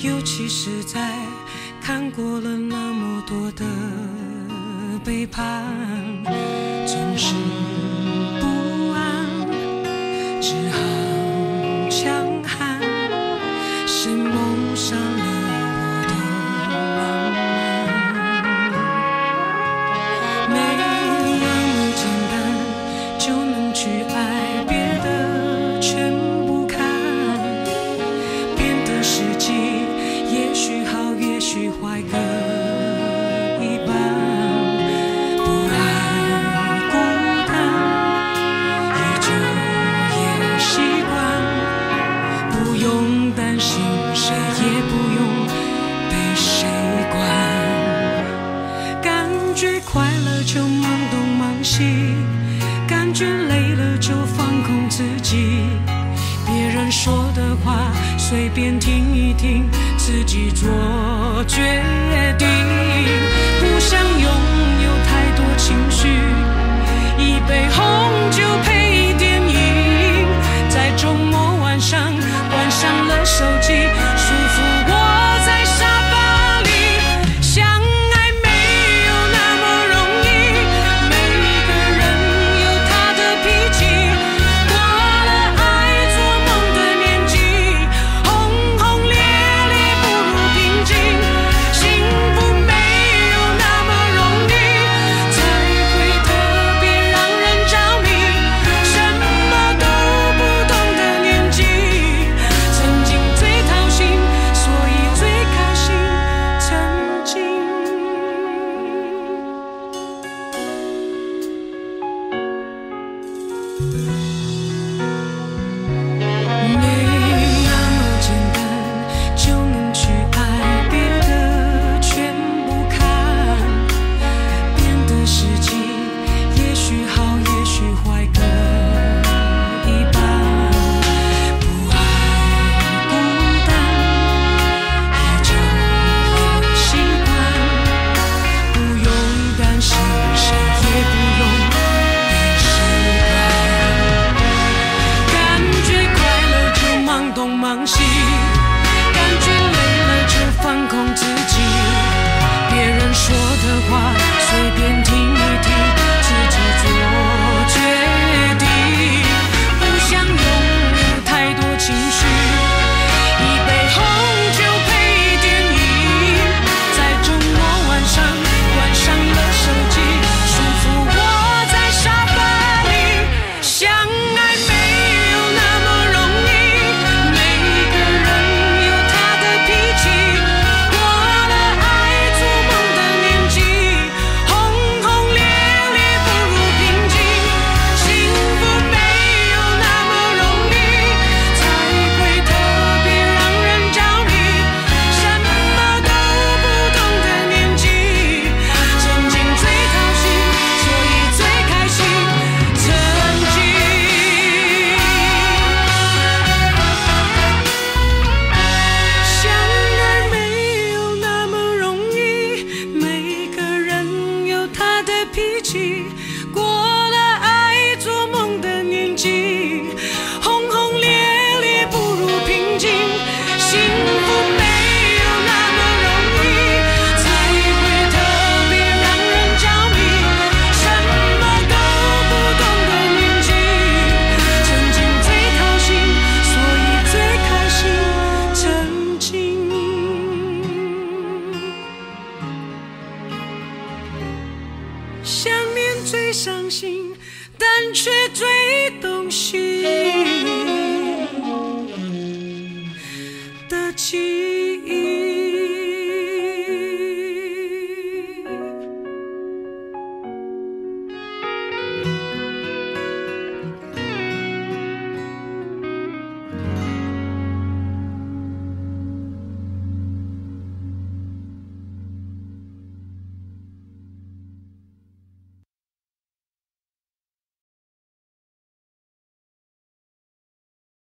尤其是在看过了那么多的背叛，总是不安，只好强悍，谁蒙上了我的浪漫？没那么简单就能去爱，别的全不看，变得实际也许好也许坏各一半，不爱孤单也就也习惯，不用担心谁也不用被谁管，感觉快乐就忙东忙西，感觉累了就放空自己，别人说的话随便听一听，自己做决定，不想拥有太多情绪，一杯红酒配电影，在周末晚上关上了手机，舒服窝在沙发里，相爱没有那么容易，每个人有他的脾气，过了爱做梦的年纪，轰轰烈烈不如平静，幸福没有那么容易，才会特别让人着迷，什么都不懂的年纪，曾经最掏心，所以最开心，曾经没那么简单就能去爱，别的全不看，变得实际也许好也许坏各一半，不爱孤单也就也习惯，不用担心谁也不用被谁管，感觉快乐就忙东忙西，感觉累了就放空自己，别人说的话随便听一听，自己做决定，不想拥有太多情绪，一杯红酒配电影，在周末晚上关上了手机，舒服窝在沙发里，相爱没有那么容易，每个人有他的脾气，过了爱做梦的年纪，轰轰烈烈不如平静，幸福没有那么容易，才会特别让人着迷，什么都不懂的年纪，曾经最掏心，所以最开心，曾经相爱没有那么容易，每个人有他的脾气，过了爱做梦的年纪，轰轰烈烈不如平静，幸福没有那么容易，才会特别让人着迷，什么都不懂的年纪，曾经最掏心，所以最开心，曾经想念最伤心，但却最动心的记忆。